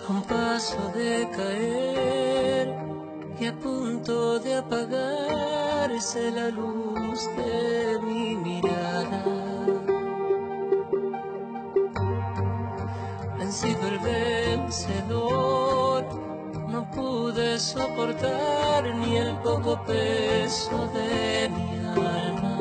a un paso de caer y a punto de apagarse la luz de mi mirada. Vencido el vencedor, no pude soportar ni el poco peso de mi alma.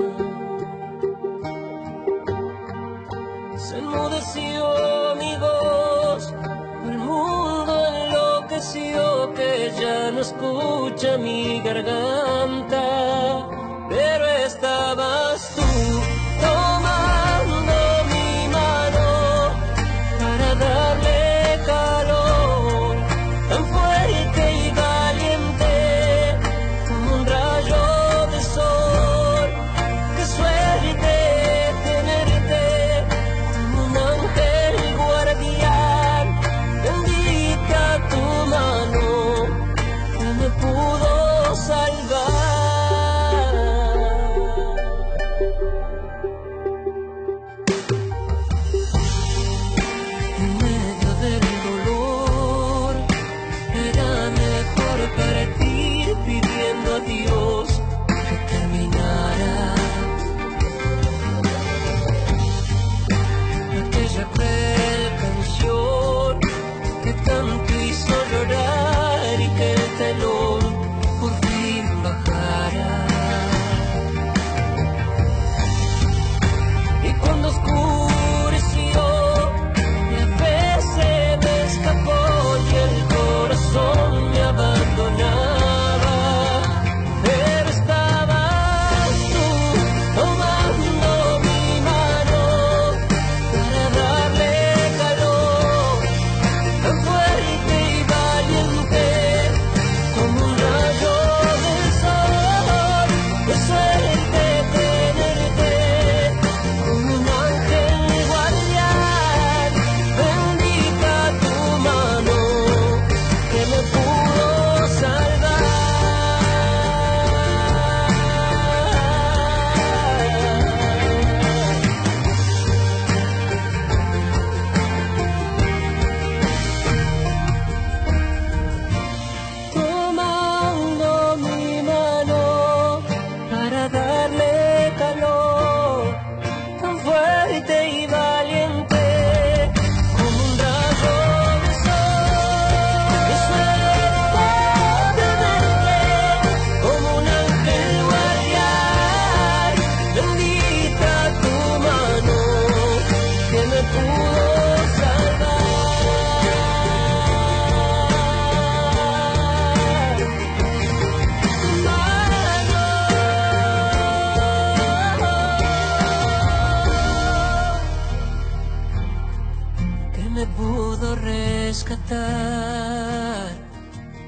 Se enmudeció mi voz, el mundo enloqueció, que ya no escucha mi garganta, pero estabas tú tomando mi mano para darle calor, tan fuerte y valiente como un rayo de sol. Qué suerte tenerte como un ángel guardián, bendita tu mano que me pudo salvar. En medio del dolor era mejor partir pidiendo a Dios que terminara aquella cruel canción que tanto hizo llorar y que el telón por fin bajara. Y cuando oscureció, la fe se me escapó y el corazón me abandonaba, pero estabas tú tomando mi mano para darle calor, tan fuerte y valiente como un rayo del sol. Qué suerte tenerte como un ángel guardián, bendita tu mano que me pudo salvar. Tomando mi mano para darle calor, tan fuerte y valiente como un rayo de sol. Qué suerte tenerte como un ángel guardián, bendita tu mano que me pudo salvar. Que me pudo rescatar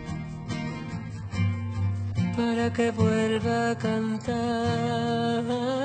para que vuelva a cantar.